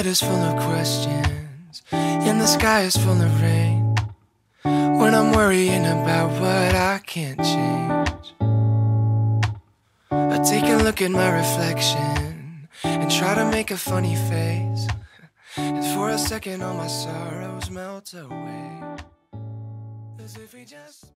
head is full of questions, and the sky is full of rain. When I'm worrying about what I can't change, I take a look at my reflection and try to make a funny face, and for a second all my sorrows melt away, as if we just